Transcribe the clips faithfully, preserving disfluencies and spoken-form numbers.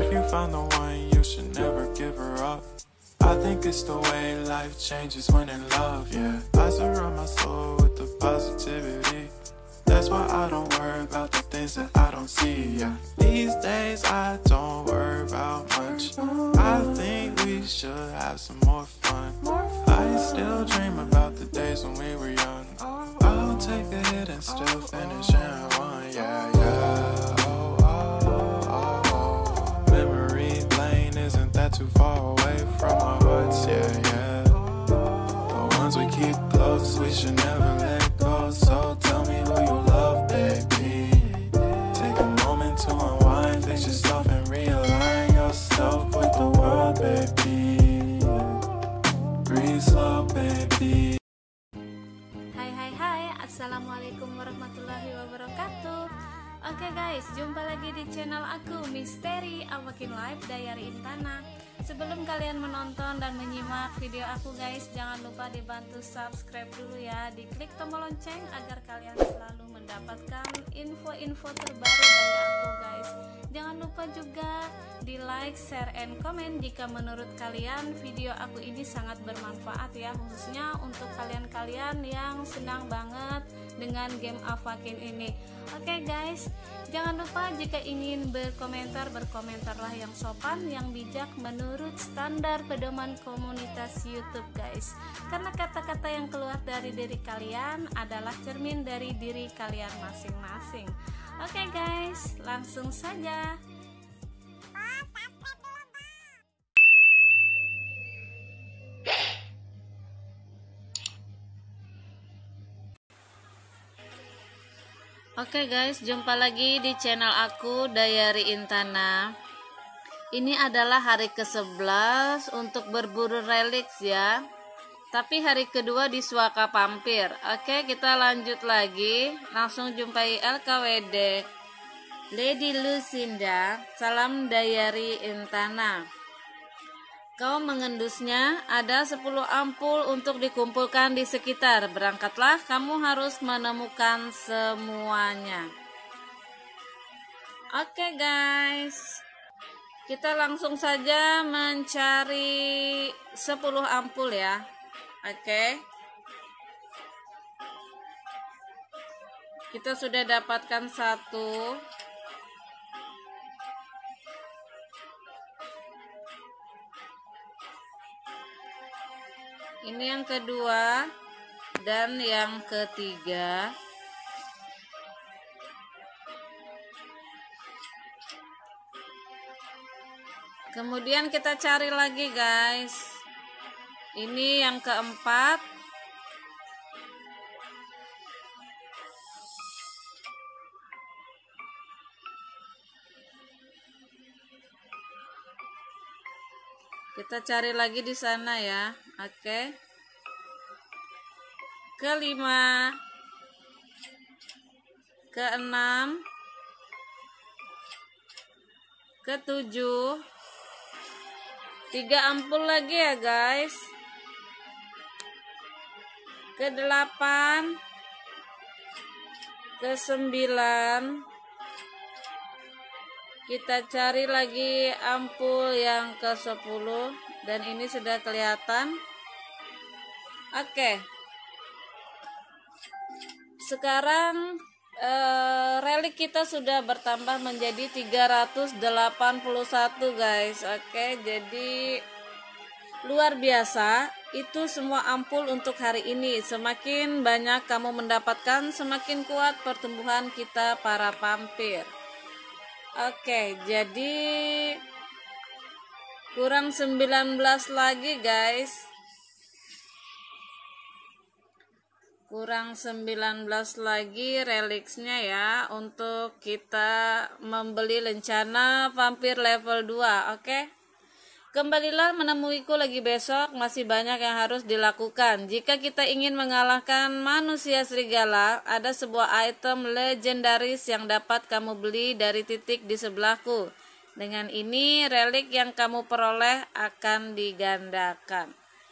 If you find the one, you should never give her up. I think it's the way life changes when in love, yeah. I surround my soul with the positivity. That's why I don't worry about the things that I don't see, yeah. These days I don't worry about much. I think we should have some more fun. I still dream about the days when we were young. I'll take a hit and still finish in one, yeah, yeah. Oh, oh, oh, oh. Memory lane isn't that too far away from our hearts, yeah, yeah. The ones we keep close, we should never let go. So tell me who you love, baby. Take a moment to unwind, fix yourself and realign yourself with the world, baby. Breathe slow, baby. Hai hai hai, assalamualaikum warahmatullahi wabarakatuh. Oke guys, jumpa lagi di channel aku Misteri Awakin Live Diary Intana. Sebelum kalian menonton dan menyimak video aku guys, jangan lupa dibantu subscribe dulu ya, diklik tombol lonceng agar kalian selalu mendapatkan info-info terbaru dari aku guys. Jangan lupa juga di like, share, and comment jika menurut kalian video aku ini sangat bermanfaat ya, khususnya untuk kalian-kalian yang senang banget dengan game Awakin ini. Oke guys, jangan lupa jika ingin berkomentar, berkomentarlah yang sopan, yang bijak menurut standar pedoman komunitas YouTube guys. Karena kata-kata yang keluar dari diri kalian adalah cermin dari diri kalian masing-masing. Oke guys, langsung saja. Oke guys, jumpa lagi di channel aku Diary Intana. Ini adalah hari ke sebelas untuk berburu relics ya. Tapi hari kedua di Suaka Pampir. Oke, kita lanjut lagi. Langsung jumpai L K W D Lady Lucinda. Salam Diary Intana. Kau mengendusnya, ada sepuluh ampul untuk dikumpulkan di sekitar. Berangkatlah, kamu harus menemukan semuanya. Oke guys, kita langsung saja mencari sepuluh ampul ya. Oke, kita sudah dapatkan satu. Ini yang kedua dan yang ketiga. Kemudian kita cari lagi guys. Ini yang keempat. Kita cari lagi di sana ya. Oke. Kelima. Keenam. Ketujuh. Tiga ampul lagi ya guys. Kedelapan. Kesembilan. Kita cari lagi ampul yang ke sepuluh dan ini sudah kelihatan. Oke. Sekarang eh, relik kita sudah bertambah menjadi tiga ratus delapan puluh satu guys. Oke, jadi luar biasa. Itu semua ampul untuk hari ini. Semakin banyak kamu mendapatkan, semakin kuat pertumbuhan kita para vampir. Oke, jadi kurang sembilan belas lagi guys. Kurang sembilan belas lagi relicsnya ya, untuk kita membeli lencana vampir level dua. Oke. Kembalilah menemuiku lagi besok, masih banyak yang harus dilakukan. Jika kita ingin mengalahkan manusia serigala, ada sebuah item legendaris yang dapat kamu beli dari titik di sebelahku. Dengan ini, relik yang kamu peroleh akan digandakan.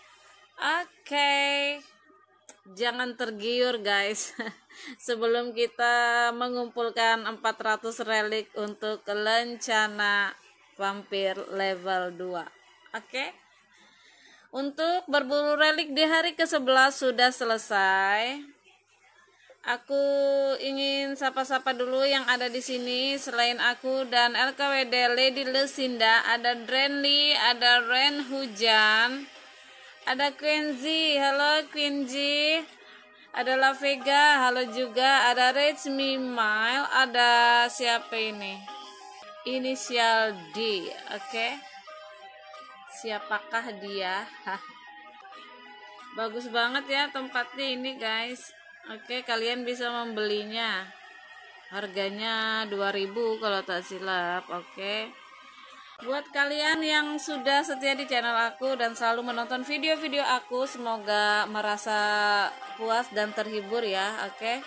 Oke, jangan tergiur guys. Sebelum kita mengumpulkan empat ratus relik untuk lencana vampir level dua. Oke. Untuk berburu relik di hari ke sebelas sudah selesai. Aku ingin sapa-sapa dulu yang ada di sini. Selain aku dan L K W D Lady Lucinda, ada Drenly, ada Ren Hujan, ada Quincy. Halo Quincy. Ada La Vega. Halo juga. Ada Rage Mile. Ada siapa ini? Inisial D. Oke. Siapakah dia? Hah. Bagus banget ya tempatnya ini guys. Oke, kalian bisa membelinya. Harganya dua ribu kalau tak silap. Oke. Buat kalian yang sudah setia di channel aku dan selalu menonton video-video aku, semoga merasa puas dan terhibur ya. Oke.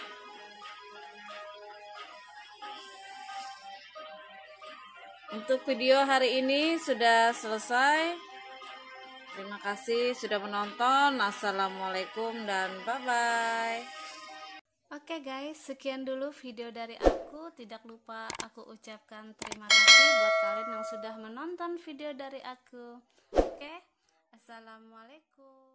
Untuk video hari ini sudah selesai. Terima kasih sudah menonton. Assalamualaikum dan bye-bye. Oke guys, sekian dulu video dari aku. Tidak lupa aku ucapkan terima kasih buat kalian yang sudah menonton video dari aku. Oke, assalamualaikum.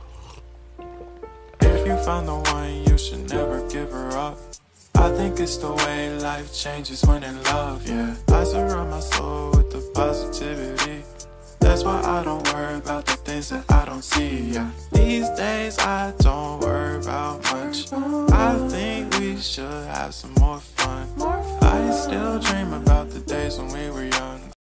If you found the one, you should never give her up. I think it's the way life changes when in love, yeah. I surround my soul with the positivity. That's why I don't worry about the things that I don't see, yeah. These days I don't worry about much. I think we should have some more fun. I still dream about the days when we were young.